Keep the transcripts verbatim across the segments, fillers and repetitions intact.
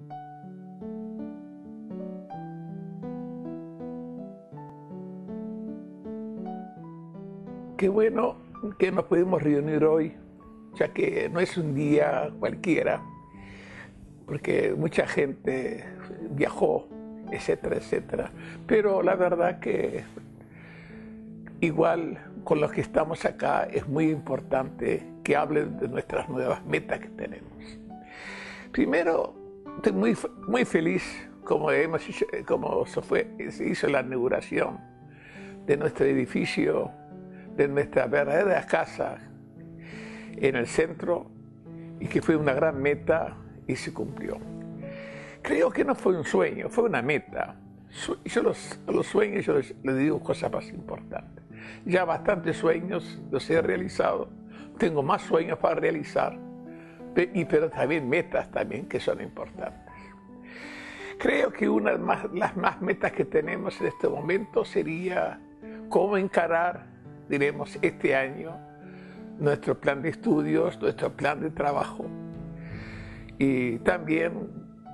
Qué bueno que nos podemos reunir hoy, ya que no es un día cualquiera, porque mucha gente viajó, etcétera, etcétera. Pero la verdad que igual con los que estamos acá es muy importante que hablen de nuestras nuevas metas que tenemos. Primero, estoy muy, muy feliz como, hemos, como se, fue, se hizo la inauguración de nuestro edificio, de nuestra verdadera casa en el centro, y que fue una gran meta y se cumplió. Creo que no fue un sueño, fue una meta. Yo los, los sueños, yo les, les digo cosas más importantes. Ya bastantes sueños los he realizado, tengo más sueños para realizar, y, pero también metas también que son importantes. Creo que una de más, las más metas que tenemos en este momento sería cómo encarar, diremos, este año, nuestro plan de estudios, nuestro plan de trabajo, y también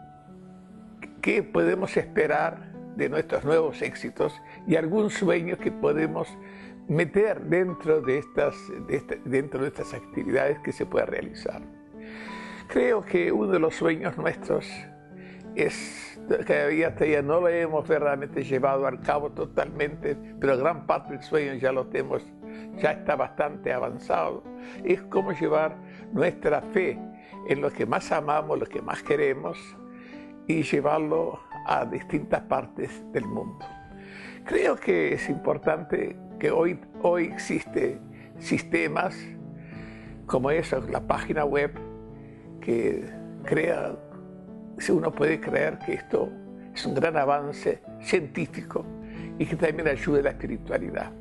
qué podemos esperar de nuestros nuevos éxitos y algún sueño que podemos meter dentro de estas, de esta, dentro de estas actividades que se pueda realizar. Creo que uno de los sueños nuestros es, que todavía, todavía no lo hemos verdaderamente llevado a cabo totalmente, pero gran parte del sueño ya lo tenemos, ya está bastante avanzado, es cómo llevar nuestra fe en lo que más amamos, lo que más queremos, y llevarlo a distintas partes del mundo. Creo que es importante que hoy, hoy existen sistemas como eso, la página web, que crea, si uno puede creer que esto es un gran avance científico y que también ayuda a la espiritualidad.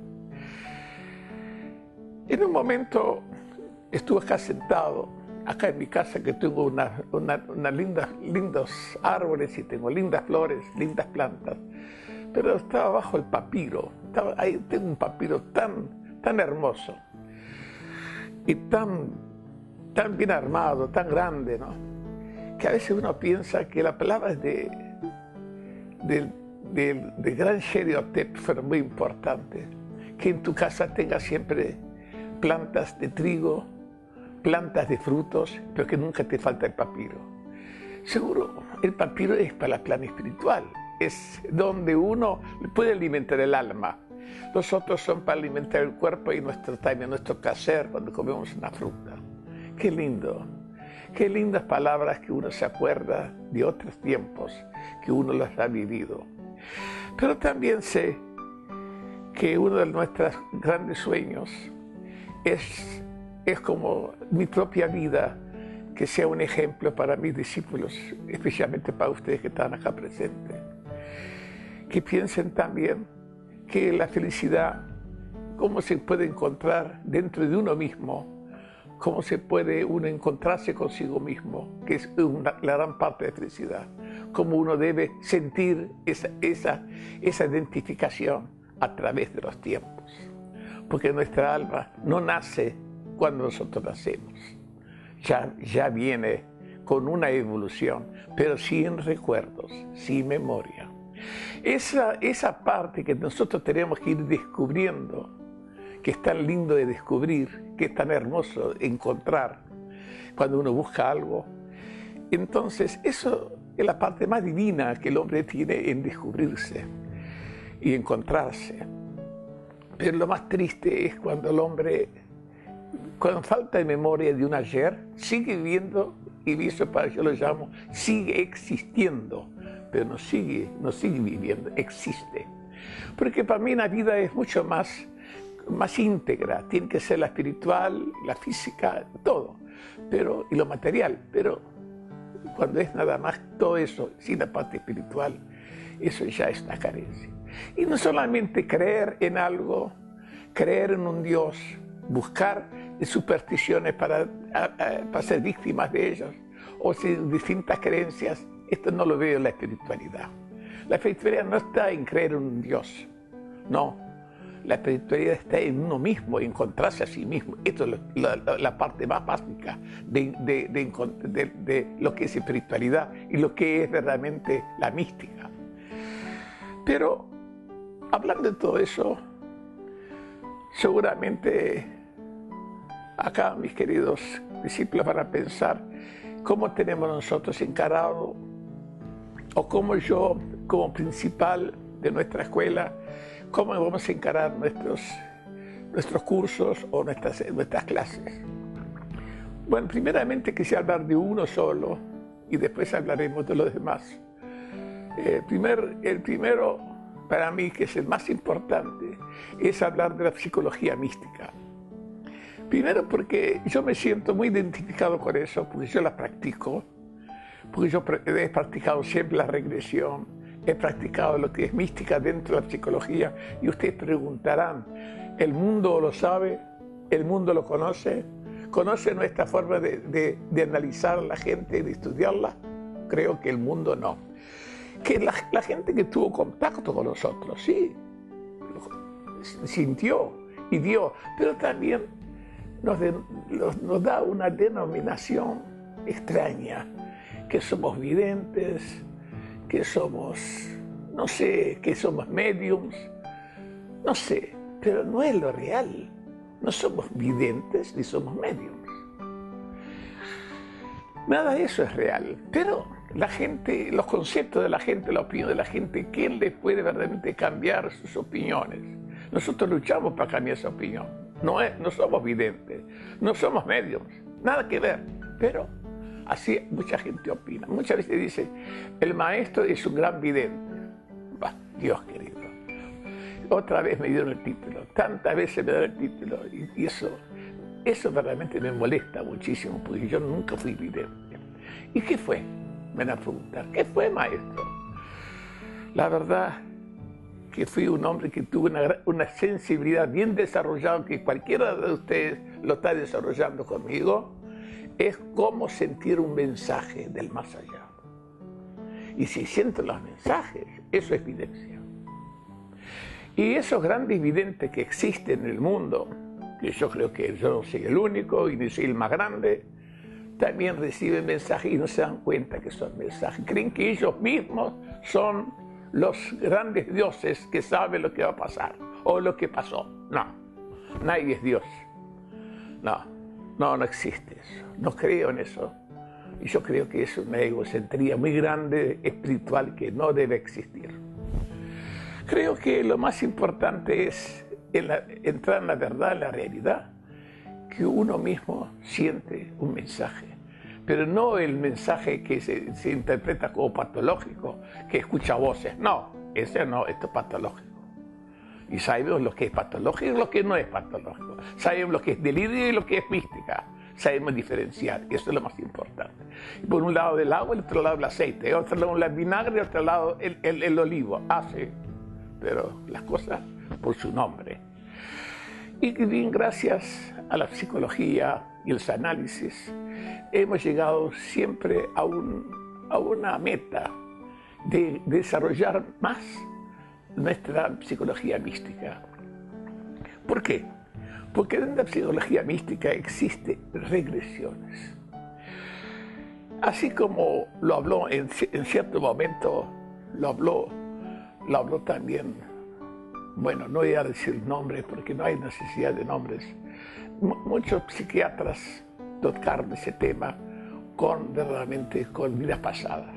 En un momento estuve acá sentado, acá en mi casa, que tengo una, una, una linda, lindos árboles y tengo lindas flores, lindas plantas, pero estaba bajo el papiro. Estaba, ahí tengo un papiro tan, tan hermoso y tan, tan bien armado, tan grande, ¿no? Que a veces uno piensa que las palabras de, de, de, de gran Sherry Hotep fueron muy importantes. Que en tu casa tengas siempre plantas de trigo, plantas de frutos, pero que nunca te falta el papiro. Seguro, el papiro es para el plan espiritual, es donde uno puede alimentar el alma. Los otros son para alimentar el cuerpo y nuestro también nuestro placer cuando comemos una fruta. Qué lindo, qué lindas palabras que uno se acuerda de otros tiempos que uno los ha vivido. Pero también sé que uno de nuestros grandes sueños es, es como mi propia vida, que sea un ejemplo para mis discípulos, especialmente para ustedes que están acá presentes. Que piensen también que la felicidad, cómo se puede encontrar dentro de uno mismo, cómo se puede uno encontrarse consigo mismo, que es una, la gran parte de felicidad, cómo uno debe sentir esa, esa, esa identificación a través de los tiempos, porque nuestra alma no nace cuando nosotros nacemos, ya, ya viene con una evolución, pero sin recuerdos, sin memoria. Esa, esa parte que nosotros tenemos que ir descubriendo, que es tan lindo de descubrir, que es tan hermoso de encontrar cuando uno busca algo. Entonces, eso es la parte más divina que el hombre tiene en descubrirse y encontrarse. Pero lo más triste es cuando el hombre, con falta de memoria de un ayer, sigue viviendo, y eso para yo lo llamo, sigue existiendo, pero no sigue, no sigue viviendo, existe. Porque para mí la vida es mucho más, más íntegra, tiene que ser la espiritual, la física, todo, pero, y lo material, pero cuando es nada más todo eso, sin la parte espiritual, eso ya es una carencia. Y no solamente creer en algo, creer en un Dios, buscar supersticiones para, a, a, para ser víctimas de ellos, o si distintas creencias, esto no lo veo en la espiritualidad. La espiritualidad no está en creer en un Dios, no. La espiritualidad está en uno mismo, encontrarse a sí mismo. Esto es la, la, la parte más básica de, de, de, de, de lo que es espiritualidad y lo que es verdaderamente la mística. Pero, hablando de todo eso, seguramente acá mis queridos discípulos van a pensar cómo tenemos nosotros encarado, o cómo yo, como principal de nuestra escuela, cómo vamos a encarar nuestros, nuestros cursos o nuestras, nuestras clases. Bueno, primeramente quisiera hablar de uno solo y después hablaremos de los demás. Eh, primer, el primero, para mí, que es el más importante, es hablar de la psicología mística. Primero porque yo me siento muy identificado con eso, porque yo la practico, porque yo he practicado siempre la regresión, he practicado lo que es mística dentro de la psicología, y ustedes preguntarán, ¿el mundo lo sabe? ¿El mundo lo conoce? ¿Conoce nuestra forma de, de, de analizar a la gente, de estudiarla? Creo que el mundo no. Que la, la gente que tuvo contacto con nosotros, sí, sintió y dio, pero también nos, de, nos, nos da una denominación extraña, que somos videntes, que somos, no sé, que somos mediums, no sé, pero no es lo real. No somos videntes ni somos mediums. Nada de eso es real, pero la gente, los conceptos de la gente, la opinión de la gente, ¿quién les puede verdaderamente cambiar sus opiniones? Nosotros luchamos para cambiar esa opinión. No, es, no somos videntes, no somos mediums, nada que ver, pero así mucha gente opina. Muchas veces dice, el maestro es un gran vidente. Bah, Dios querido. Otra vez me dieron el título, tantas veces me dieron el título, y, y eso, eso verdaderamente me molesta muchísimo, porque yo nunca fui vidente. ¿Y qué fue? Me van a preguntar, ¿qué fue, maestro? La verdad que fui un hombre que tuvo una, una sensibilidad bien desarrollada, que cualquiera de ustedes lo está desarrollando conmigo, es cómo sentir un mensaje del más allá. Y si siento los mensajes, eso es evidencia. Y esos grandes videntes que existen en el mundo, que yo creo que yo no soy el único y ni soy el más grande, también reciben mensajes y no se dan cuenta que son mensajes. Creen que ellos mismos son los grandes dioses que saben lo que va a pasar o lo que pasó. No, nadie es Dios. No, no, no existe eso. No creo en eso. Y yo creo que es una egocentría muy grande, espiritual, que no debe existir. Creo que lo más importante es en la, entrar en la verdad, en la realidad, que uno mismo siente un mensaje, pero no el mensaje que se, se interpreta como patológico, que escucha voces. No, ese no, esto es patológico. Y sabemos lo que es patológico y lo que no es patológico. Sabemos lo que es delirio y lo que es mística. Sabemos diferenciar, y eso es lo más importante. Y por un lado el agua, el otro lado el aceite, otro lado el vinagre y otro lado el, el, el olivo. Ah, sí, pero las cosas por su nombre. Y bien, gracias a la psicología y los análisis, hemos llegado siempre a, un, a una meta de desarrollar más nuestra psicología mística. ¿Por qué? Porque en la psicología mística existen regresiones. Así como lo habló en, en cierto momento, lo habló, lo habló también, bueno, no voy a decir nombres porque no hay necesidad de nombres. M muchos psiquiatras tocaron ese tema con, verdaderamente, con vidas pasadas.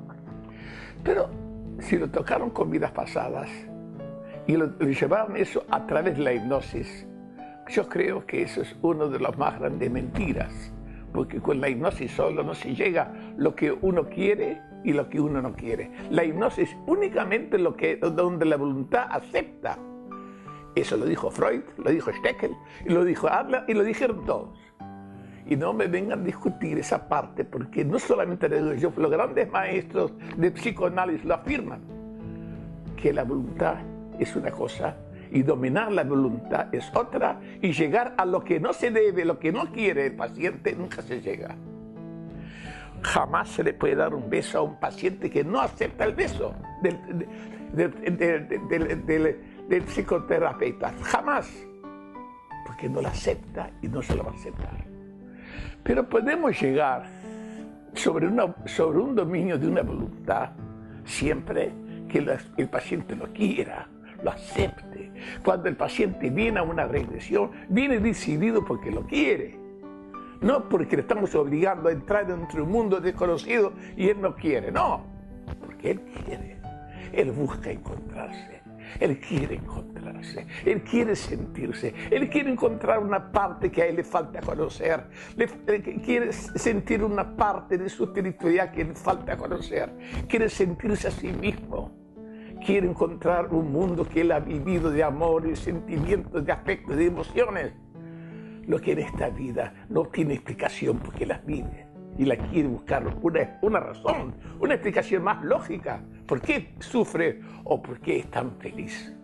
Pero si lo tocaron con vidas pasadas y lo, lo llevaron eso a través de la hipnosis, yo creo que eso es una de las más grandes mentiras, porque con la hipnosis solo no se llega lo que uno quiere y lo que uno no quiere. La hipnosis únicamente lo que, donde la voluntad acepta. Eso lo dijo Freud, lo dijo Steckel, y lo dijo Adler, y lo dijeron todos. Y no me vengan a discutir esa parte, porque no solamente lo digo yo, los grandes maestros de psicoanálisis lo afirman, que la voluntad es una cosa, y dominar la voluntad es otra, y llegar a lo que no se debe, lo que no quiere el paciente, nunca se llega. Jamás se le puede dar un beso a un paciente que no acepta el beso del, del, del, del, del, del psicoterapeuta. Jamás. Porque no lo acepta y no se lo va a aceptar. Pero podemos llegar sobre, una, sobre un dominio de una voluntad siempre que la, el paciente lo quiera, lo acepte. Cuando el paciente viene a una regresión, viene decidido porque lo quiere. No porque le estamos obligando a entrar dentro de un mundo desconocido y él no quiere, no. Porque él quiere. Él busca encontrarse. Él quiere encontrarse. Él quiere sentirse. Él quiere encontrar una parte que a él le falta conocer. Le, le, quiere sentir una parte de su espiritualidad que le falta conocer. Quiere sentirse a sí mismo. Quiere encontrar un mundo que él ha vivido de amor, de sentimientos, de afectos, de emociones. Lo que en esta vida no tiene explicación porque las vive y la quiere buscar una, una razón, una explicación más lógica. ¿Por qué sufre o por qué es tan feliz?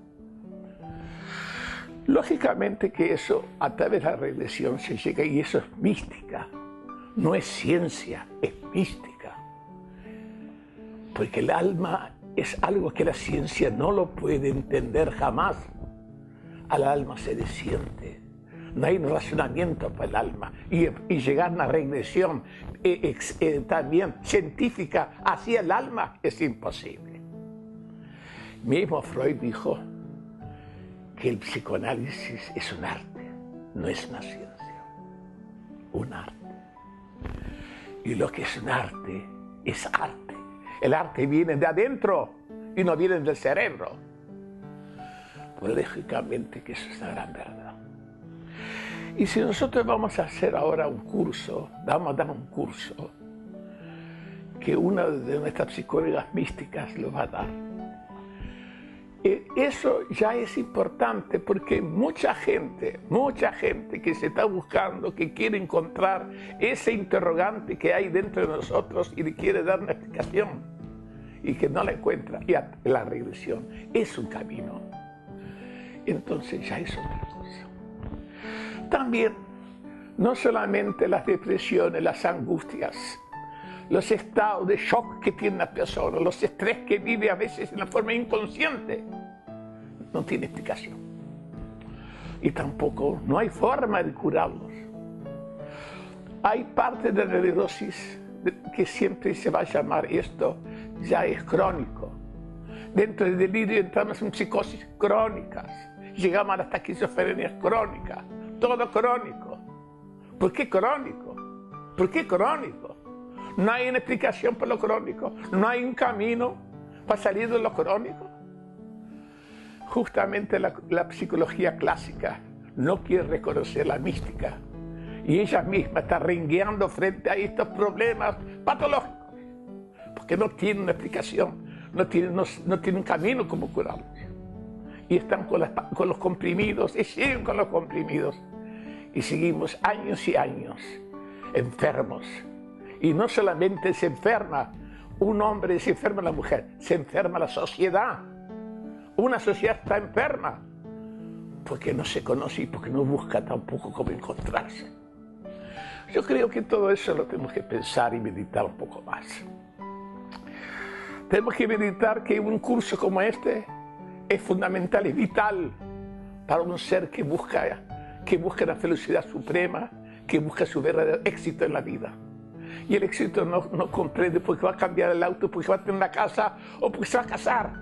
Lógicamente que eso a través de la regresión se llega y eso es mística. No es ciencia, es mística. Porque el alma es algo que la ciencia no lo puede entender jamás. Al alma se le siente. No hay un razonamiento para el alma. Y, y llegar a una regresión eh, ex, eh, también científica hacia el alma es imposible. Mismo Freud dijo que el psicoanálisis es un arte, no es una ciencia. Un arte. Y lo que es un arte es arte. El arte viene de adentro y no viene del cerebro. Pues lógicamente que eso es una gran verdad. Y si nosotros vamos a hacer ahora un curso, vamos a dar un curso, que una de nuestras psicólogas místicas lo va a dar. Eh, eso ya es importante porque mucha gente, mucha gente que se está buscando, que quiere encontrar ese interrogante que hay dentro de nosotros y le quiere dar una explicación y que no la encuentra. Y la regresión es un camino. Entonces ya es otra cosa. También, no solamente las depresiones, las angustias, los estados de shock que tiene la persona, los estrés que vive a veces en la forma inconsciente, no tiene explicación. Y tampoco, no hay forma de curarlos. Hay parte de la neurosis que siempre se va a llamar esto, ya es crónico. Dentro del delirio entramos en psicosis crónicas, llegamos a las esquizofrenias crónicas. Todo crónico. ¿Por qué crónico? ¿Por qué crónico? No hay una explicación para lo crónico. No hay un camino para salir de lo crónico. Justamente la, la psicología clásica no quiere reconocer la mística. Y ella misma está rengueando frente a estos problemas patológicos. Porque no tiene una explicación. No tiene, no, no tiene un camino como curarlos. Y están con, las, con los comprimidos, y siguen con los comprimidos. Y seguimos años y años enfermos. Y no solamente se enferma un hombre, se enferma la mujer, se enferma la sociedad. Una sociedad está enferma porque no se conoce y porque no busca tampoco cómo encontrarse. Yo creo que todo eso lo tenemos que pensar y meditar un poco más. Tenemos que meditar que un curso como este es fundamental y vital para un ser que busca, que busca la felicidad suprema, que busca su verdadero éxito en la vida. Y el éxito no, no comprende porque va a cambiar el auto, porque va a tener una casa o porque se va a casar.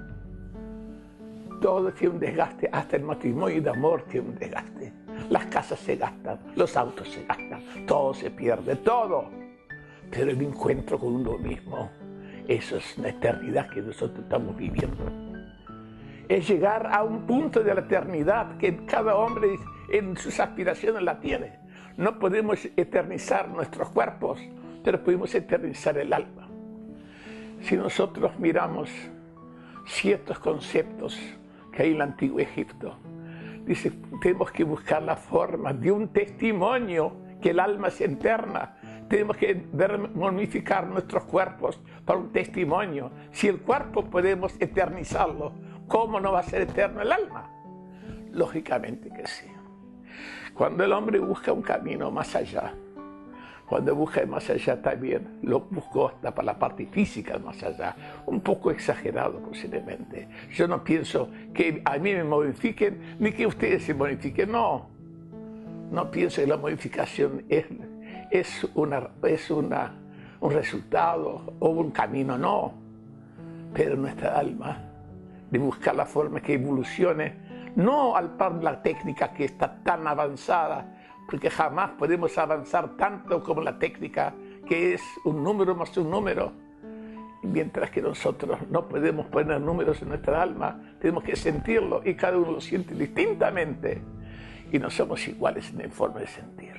Todo tiene un desgaste, hasta el matrimonio de amor tiene un desgaste. Las casas se gastan, los autos se gastan, todo se pierde, todo. Pero el encuentro con uno mismo, eso es una eternidad que nosotros estamos viviendo. Es llegar a un punto de la eternidad que cada hombre en sus aspiraciones la tiene. No podemos eternizar nuestros cuerpos, pero podemos eternizar el alma. Si nosotros miramos ciertos conceptos que hay en el Antiguo Egipto, dice, tenemos que buscar la forma de un testimonio que el alma se eterna. Tenemos que momificar nuestros cuerpos para un testimonio. Si el cuerpo podemos eternizarlo, ¿cómo no va a ser eterno el alma? Lógicamente que sí. Cuando el hombre busca un camino más allá, Cuando busca el más allá también, lo busco hasta para la parte física del más allá, un poco exagerado posiblemente. Yo no pienso que a mí me modifiquen, ni que ustedes se modifiquen, no. No pienso que la modificación es, es, una, es una, un resultado o un camino, no. Pero nuestra alma, de buscar la forma que evolucione, no al par de la técnica que está tan avanzada, porque jamás podemos avanzar tanto como la técnica, que es un número más un número. Mientras que nosotros no podemos poner números en nuestra alma, tenemos que sentirlo y cada uno lo siente distintamente. Y no somos iguales en la forma de sentir.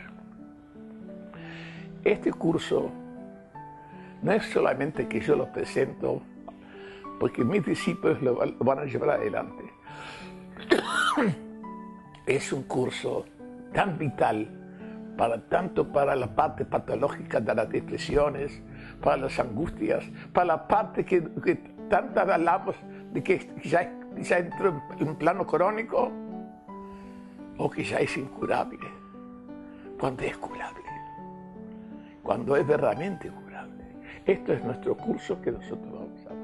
Este curso no es solamente que yo lo presento, porque mis discípulos lo van a llevar adelante. Es un curso tan vital, para, tanto para la parte patológica de las depresiones, para las angustias, para la parte que, que tanto hablamos de que ya, ya entró en un plano crónico, o que ya es incurable, cuando es curable, cuando es verdaderamente curable. Esto es nuestro curso que nosotros vamos a ver.